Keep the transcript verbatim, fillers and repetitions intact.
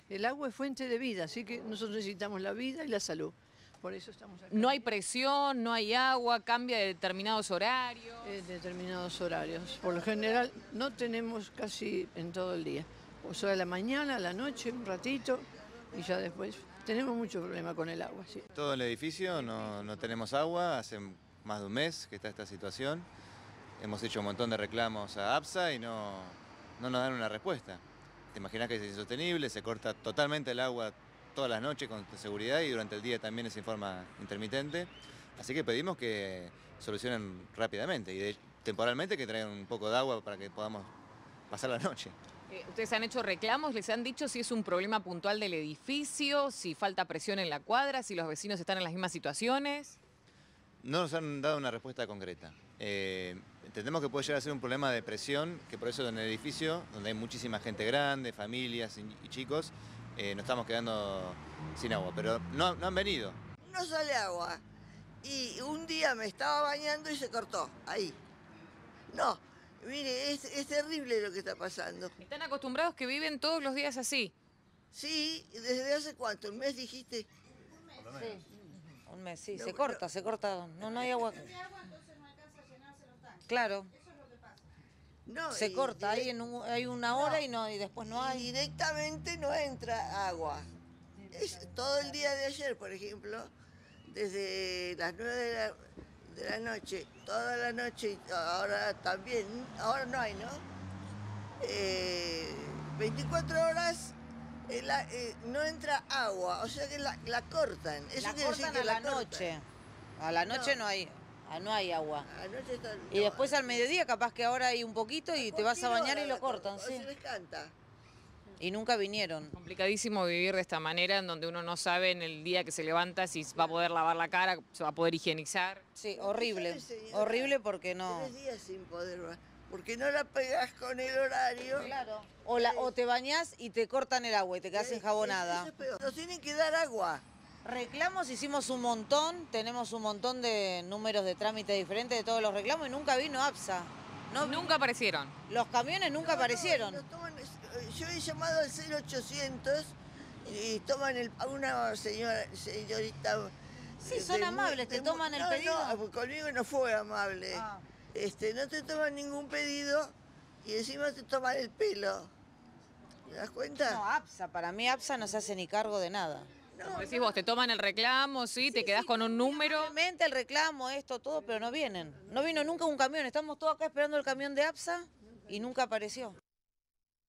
El agua es fuente de vida, así que nosotros necesitamos la vida y la salud. Por eso estamos acá. No hay presión, no hay agua, cambia de determinados horarios. En determinados horarios. Por lo general no tenemos casi en todo el día. O sea, a la mañana, a la noche, un ratito y ya después. Tenemos mucho problema con el agua, sí. Todo el edificio no, no tenemos agua, hace más de un mes que está esta situación. Hemos hecho un montón de reclamos a APSA y no, no nos dan una respuesta. Te imaginas que es insostenible, se corta totalmente el agua todas las noches con seguridad y durante el día también es en forma intermitente. Así que pedimos que solucionen rápidamente y de, temporalmente que traigan un poco de agua para que podamos pasar la noche. Eh, ¿Ustedes han hecho reclamos? ¿Les han dicho si es un problema puntual del edificio, si falta presión en la cuadra, si los vecinos están en las mismas situaciones? No nos han dado una respuesta concreta. Eh, entendemos que puede llegar a ser un problema de presión, que por eso en el edificio, donde hay muchísima gente grande, familias y, y chicos, eh, nos estamos quedando sin agua, pero no, no han venido. No sale agua. Y un día me estaba bañando y se cortó, ahí. No, mire, es, es terrible lo que está pasando. ¿Están acostumbrados que viven todos los días así? Sí, ¿desde hace cuánto? ¿Un mes dijiste? Sí, un mes, sí, No, se no. corta, se corta, no, no hay agua. Claro, No, se y corta, direct- hay, en un- hay una hora y no y después no y hay. directamente no entra agua. Es, todo el día de ayer, por ejemplo, desde las nueve de la, de la noche, toda la noche, y ahora también, ahora no hay, ¿no? Eh, veinticuatro horas eh, la- eh, no entra agua, o sea que la, la cortan. Eso La quiere decir cortan que a la cortan. noche. A la noche no, No. hay, ah, no hay agua. Anoche está- Y no, después al mediodía capaz que ahora hay un poquito y te vas a cualquier bañar hora y lo la cortan, sí. Se les canta. Y nunca vinieron. Complicadísimo vivir de esta manera, en donde uno no sabe en el día que se levanta si va a poder lavar la cara, se va a poder higienizar. Sí, horrible. ¿Sabe, señora? Horrible porque no. Tres días sin poder ba- porque no la pegas con el horario. Claro. O, la, o te bañás y te cortan el agua y te quedas Eh, enjabonada. eso es peor. Nos tienen que dar agua. Reclamos hicimos un montón, tenemos un montón de números de trámite diferentes de todos los reclamos y nunca vino APSA. No, Nunca aparecieron. Los camiones nunca No, no, aparecieron. nos toman- yo he llamado al cero ochocientos y toman el, a una señora, señorita. Sí, eh, son de- amables, de- te toman el no, pedido. No, conmigo no fue amable. Ah. Este, no te toman ningún pedido y encima te toman el pelo. ¿Te das cuenta? No, APSA, para mí APSA no se hace ni cargo de nada. Como decís vos, te toman el reclamo, ¿sí? Te quedás con un número. Obviamente el reclamo, esto, todo, pero no vienen. No vino nunca un camión, estamos todos acá esperando el camión de APSA y nunca apareció.